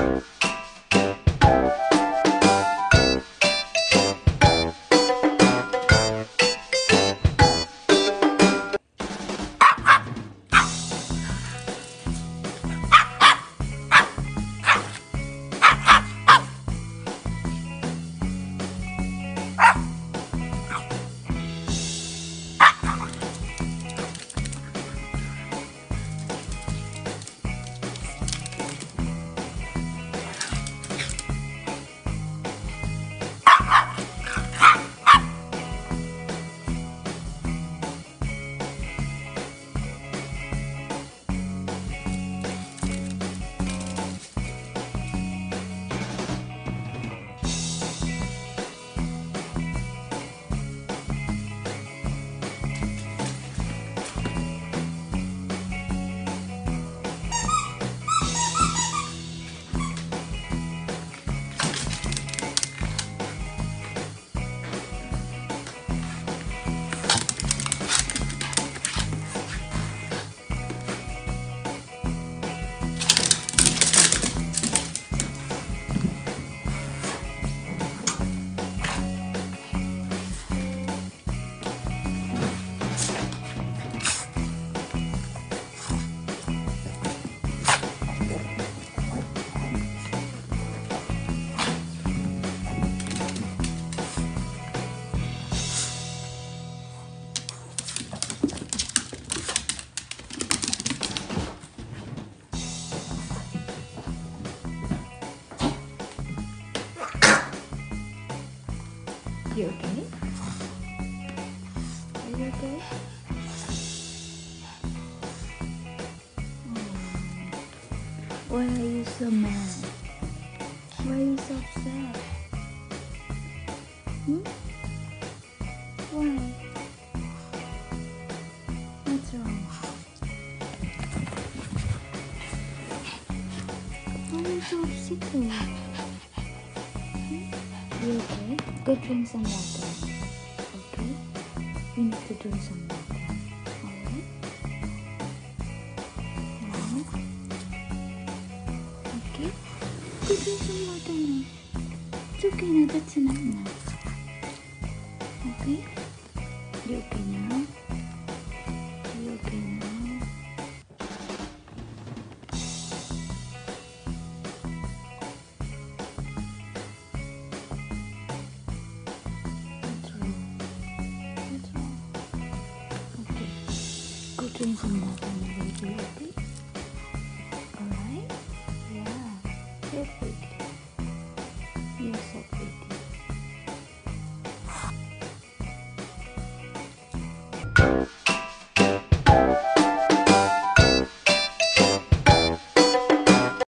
You okay? Are you okay? Why are you so mad? Why are you so upset? Why? What's wrong? Why are you so upset? You okay? Go drink some water. Okay? You need to drink some water. Alright? Now? Okay? Go drink some water now. It's okay now. That's enough now. Okay? You okay now? You okay now? Go drink some water now, baby, okay? Alright? Yeah. Perfect.